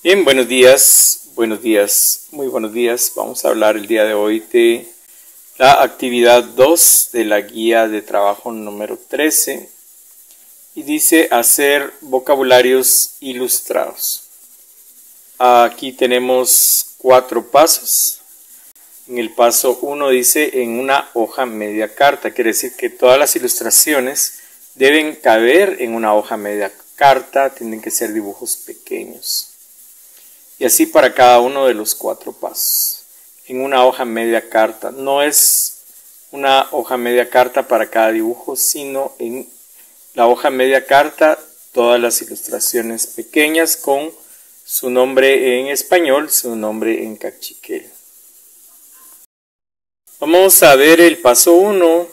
Bien, muy buenos días. Vamos a hablar el día de hoy de la actividad 2 de la guía de trabajo número 13 y dice hacer vocabularios ilustrados. Aquí tenemos 4 pasos. En el paso 1 dice en una hoja media carta, quiere decir que todas las ilustraciones deben caber en una hoja media carta, tienen que ser dibujos pequeños. Y así para cada uno de los 4 pasos. En una hoja media carta. No es una hoja media carta para cada dibujo, sino en la hoja media carta todas las ilustraciones pequeñas con su nombre en español, su nombre en cachiquel. Vamos a ver el paso 1.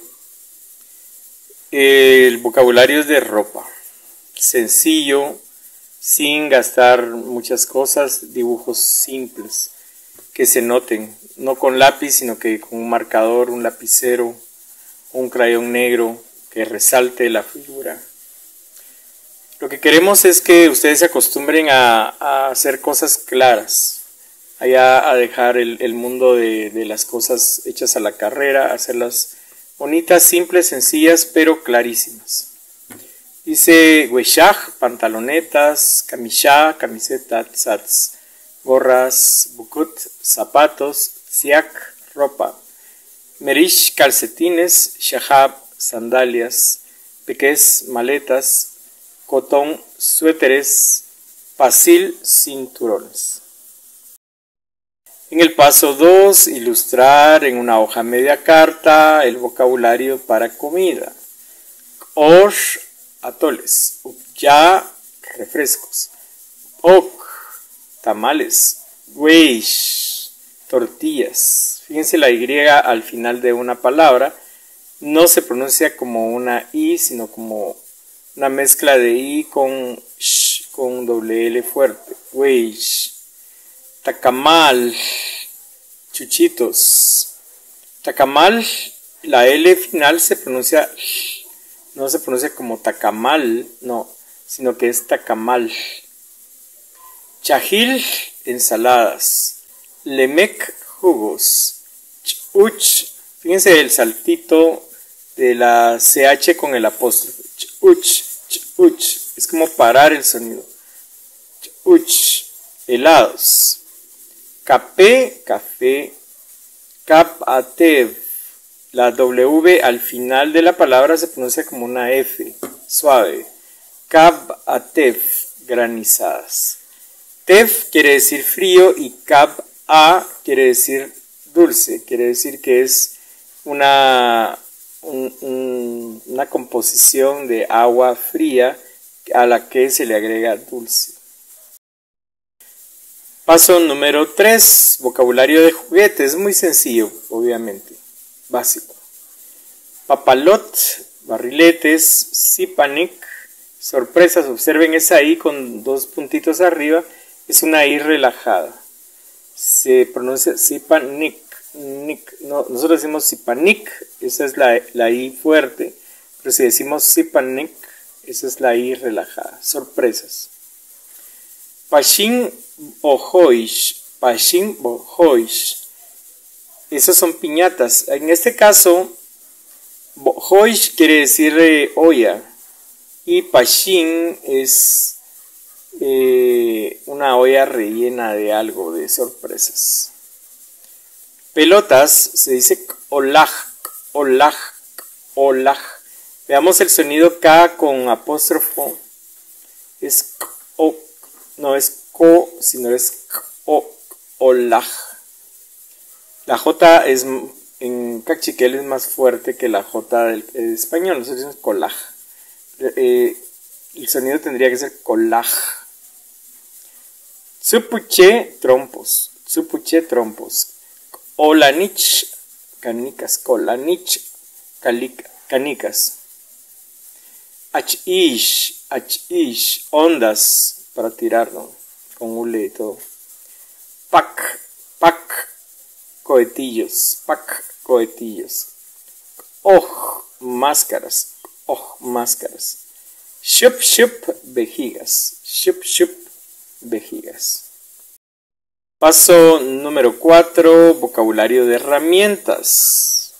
El vocabulario es de ropa. Sencillo, sin gastar muchas cosas, dibujos simples que se noten, no con lápiz, sino que con un marcador, un lapicero, un crayón negro que resalte la figura. Lo que queremos es que ustedes se acostumbren a hacer cosas claras, a dejar el mundo de las cosas hechas a la carrera, hacerlas bonitas, simples, sencillas, pero clarísimas. Dice weshaj, pantalonetas, kamishá, camiseta, tzatz, gorras, bukut, zapatos, tsiak, ropa, merish, calcetines, shahab, sandalias, peques, maletas, cotón, suéteres, pasil, cinturones. En el paso 2, ilustrar en una hoja media carta el vocabulario para comida. Osh, atoles, upya, refrescos, ok, tamales, weish, tortillas. Fíjense la Y al final de una palabra no se pronuncia como una I, sino como una mezcla de I con sh, con doble L fuerte. Weish, tacamal, chuchitos. Tacamal, la L final se pronuncia sh. No se pronuncia como tacamal, no, sino que es tacamal. Chajil, ensaladas. Lemek, jugos. Chuch, fíjense el saltito de la CH con el apóstrofe. Chuch, chuch, es como parar el sonido. Chuch, helados. Capé, café. Capatev. La W al final de la palabra se pronuncia como una F, suave. Kab a tef, granizadas. Tef quiere decir frío y kab a quiere decir dulce. Quiere decir que es una composición de agua fría a la que se le agrega dulce. Paso número 3, vocabulario de juguetes. Muy sencillo, obviamente. Básico. Papalot, barriletes, sipanik, sorpresas. Observen esa I con 2 puntitos arriba, es una I relajada. Se pronuncia sipanik. No, nosotros decimos sipanik, esa es la I fuerte, pero si decimos sipanik, esa es la I relajada. Sorpresas. Pashin bohoish, pashin bohoish. Esas son piñatas. En este caso, hoish quiere decir olla y pashin es una olla rellena de algo, de sorpresas. Pelotas se dice olaj, olaj, olaj. Veamos el sonido K con apóstrofo. Es o, no es co, sino es o, olaj. La J es, en cachiquel es más fuerte que la J del español. Nosotros decimos colaj. El sonido tendría que ser colaj. Tsupuche, trompos. Tsupuche, trompos. Olanich, canicas. Colanich, canicas. Achish, achish, ondas para tirar, ¿no? Con hule y todo. Pac, pac. Cohetillos, pac, cohetillos. Máscaras, máscaras. Shup, shup, vejigas. Shup, shup, vejigas. Paso número 4, vocabulario de herramientas.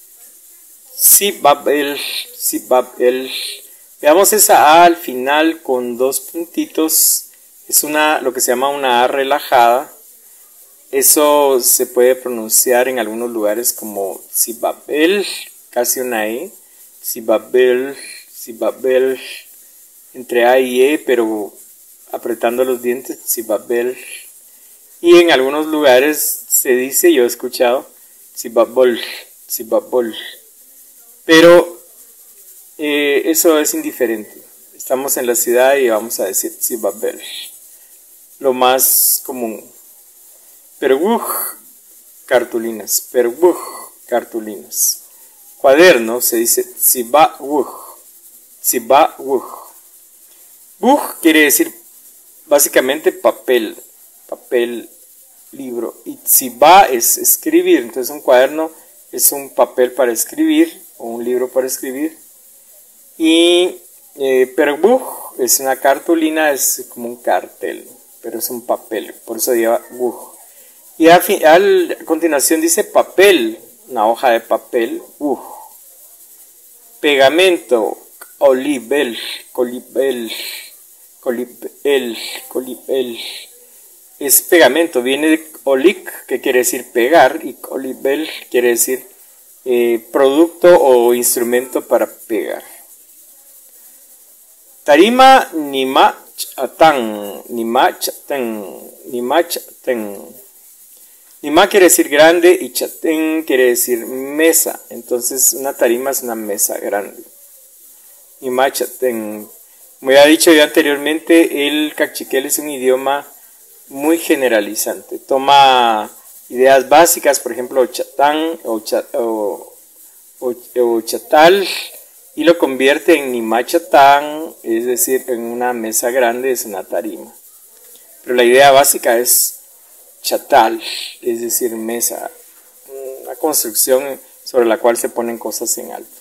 Sibabel, sibabel. Veamos esa A al final con dos puntitos. Es lo que se llama una A relajada. Eso se puede pronunciar en algunos lugares como sibabel, casi una E. Sibabel, sibabel, entre A y E, pero apretando los dientes, sibabel. Y en algunos lugares se dice, yo he escuchado, sibabol, sibabol. Pero eso es indiferente. Estamos en la ciudad y vamos a decir sibabel. Lo más común. Perbuj, cartulinas. Perbuj, cartulinas. Cuaderno se dice sibabuj. Sibabuj. Buj quiere decir básicamente papel. Papel, libro. Y tsiba es escribir. Entonces un cuaderno es un papel para escribir o un libro para escribir. Y perbuj es una cartulina, es como un cartel, pero es un papel, por eso lleva buj. Y a continuación dice papel, una hoja de papel, buj. Pegamento, olibel, colibel, colibel, colibel. Es pegamento, viene de olik, que quiere decir pegar, y colibel quiere decir producto o instrumento para pegar. Tarima nimachatan, nimachatan, nimachatan. Nima quiere decir grande y chaten quiere decir mesa. Entonces una tarima es una mesa grande. Nimachaten. Como ya he dicho yo anteriormente, el cachiquel es un idioma muy generalizante. Toma ideas básicas, por ejemplo, chatán o chatal, y lo convierte en nimachatán, es decir, en una mesa grande, es una tarima. Pero la idea básica es chatal, es decir, mesa, una construcción sobre la cual se ponen cosas en alto.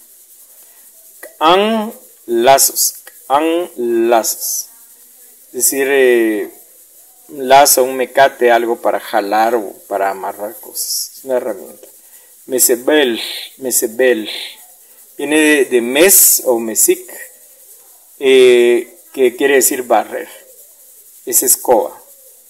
An lazos, es decir, un lazo, un mecate, algo para jalar o para amarrar cosas, es una herramienta. Mesebel, mesebel, viene de mes o mesic, que quiere decir barrer, es escoba.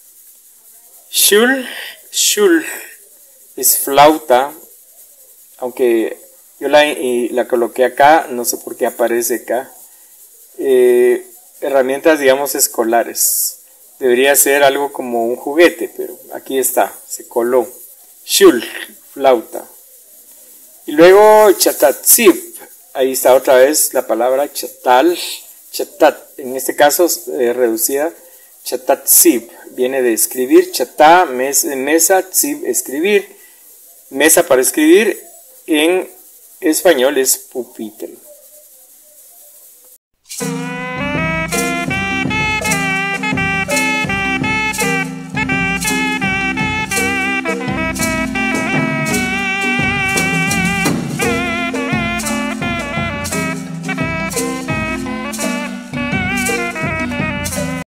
Shul, shul, es flauta, aunque yo la coloqué acá, no sé por qué aparece acá. Herramientas, digamos, escolares. Debería ser algo como un juguete, pero aquí está, se coló. Shul, flauta. Y luego chatatzip, ahí está otra vez la palabra chatal, chatat, en este caso reducida, chatatzip, viene de escribir, chatá, mesa, tzip, escribir, mesa para escribir, en español es pupitre.